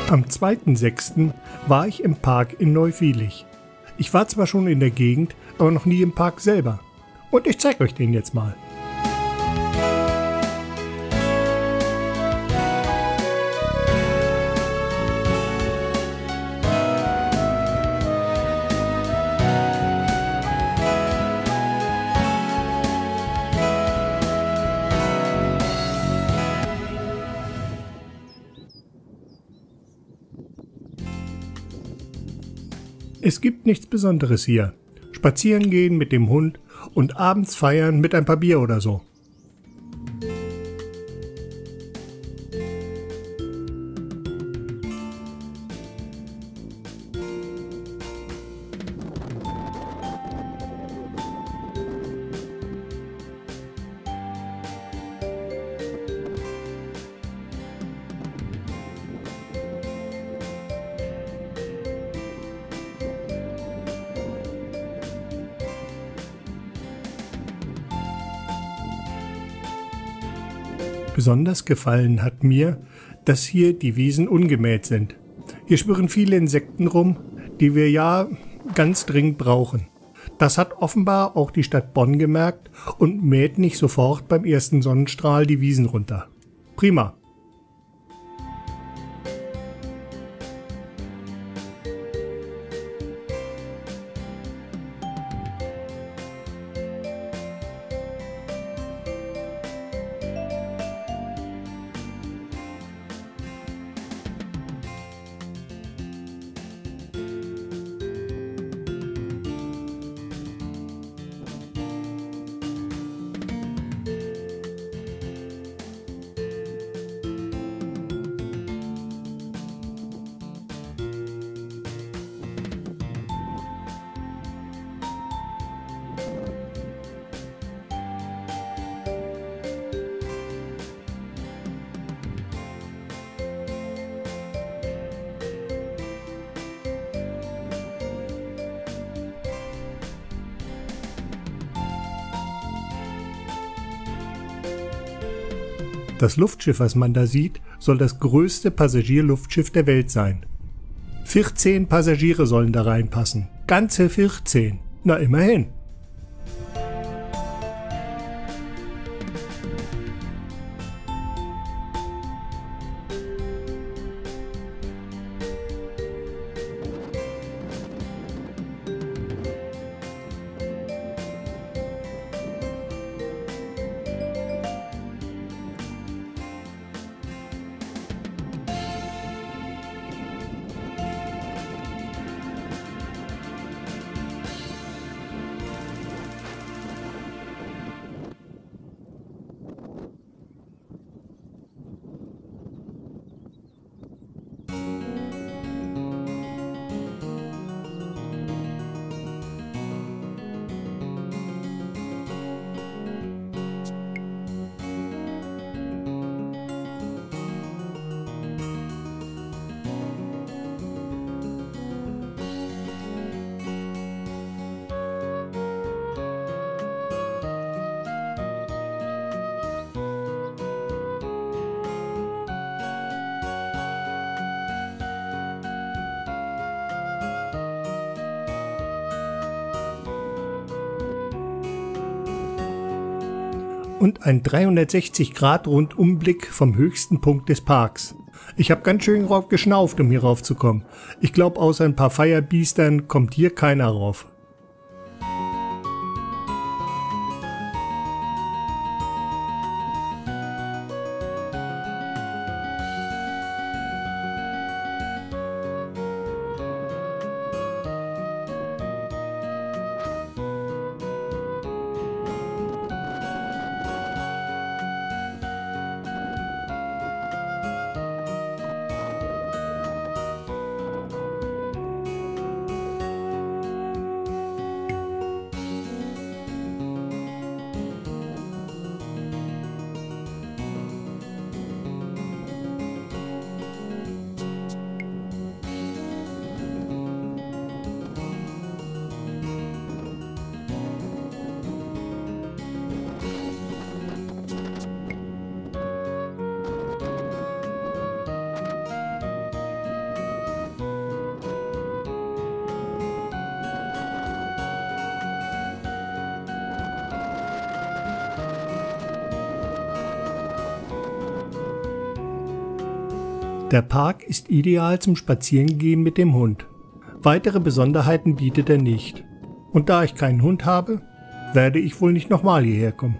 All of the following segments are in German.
Am 2.6. war ich im Park in Neuwielig. Ich war zwar schon in der Gegend, aber noch nie im Park selber. Und ich zeige euch den jetzt mal. Es gibt nichts Besonderes hier. Spazieren gehen mit dem Hund und abends feiern mit ein paar Bier oder so. Besonders gefallen hat mir, dass hier die Wiesen ungemäht sind. Hier schwirren viele Insekten rum, die wir ja ganz dringend brauchen. Das hat offenbar auch die Stadt Bonn gemerkt und mäht nicht sofort beim ersten Sonnenstrahl die Wiesen runter. Prima. Das Luftschiff, was man da sieht, soll das größte Passagierluftschiff der Welt sein. 14 Passagiere sollen da reinpassen. Ganze 14. Na, immerhin. Und ein 360-Grad-Rundumblick vom höchsten Punkt des Parks. Ich habe ganz schön rauf geschnauft, um hier raufzukommen. Ich glaube, außer ein paar Feierbiestern kommt hier keiner rauf. Der Park ist ideal zum Spazierengehen mit dem Hund. Weitere Besonderheiten bietet er nicht. Und da ich keinen Hund habe, werde ich wohl nicht nochmal hierher kommen.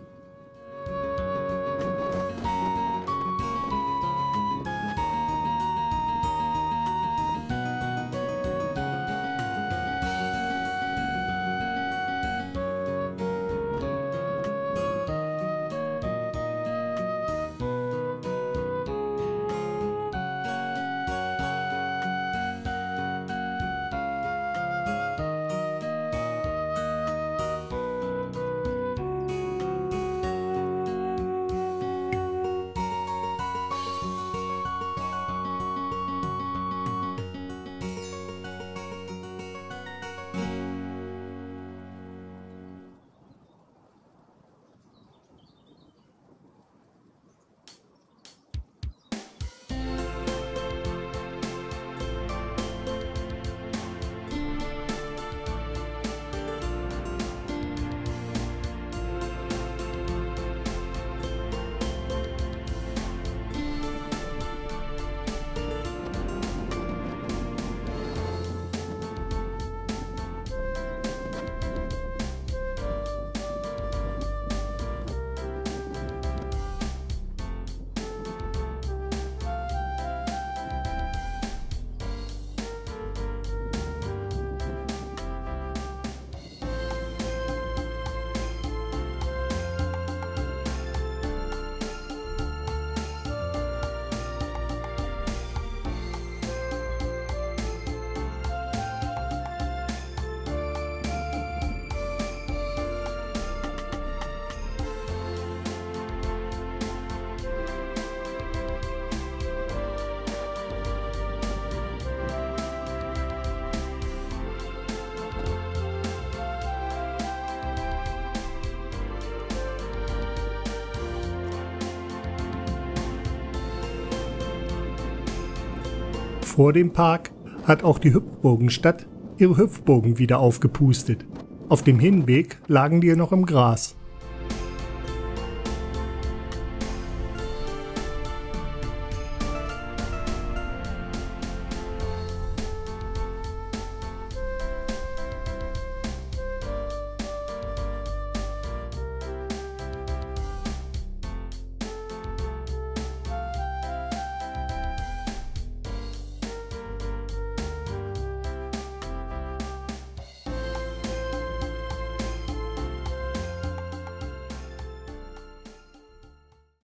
Vor dem Park hat auch die Hüpfburgenstadt ihre Hüpfburgen wieder aufgepustet. Auf dem Hinweg lagen die noch im Gras.